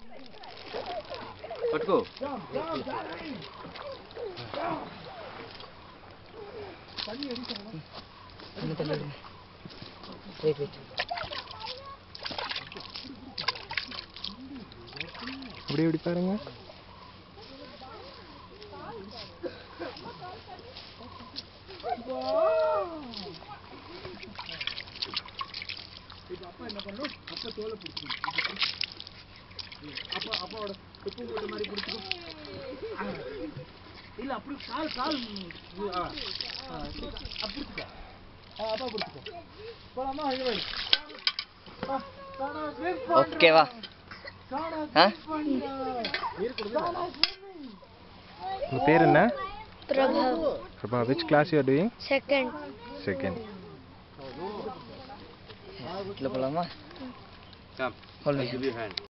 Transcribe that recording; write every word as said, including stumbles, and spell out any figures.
పట్టుకో இப்படி இப்படி பாருங்க. அப்பா என்ன பண்ணணும்? அப்பா தோலை பிடிச்சிக்கணும். அப்பா அப்பாவோட உப்பு போட்ட மாதிரி பிடிச்சிக்கும். இல்லை அப்படி கால் கால் பிடிச்சிக்க. அப்பா பிடிச்சிக்கோ. போலாமா? ஓகேவா? உங்க பேர் என்ன? Prabha. Prabha, which class you are doing? Second. Second. Ito pala ma. Come. Hold my hand.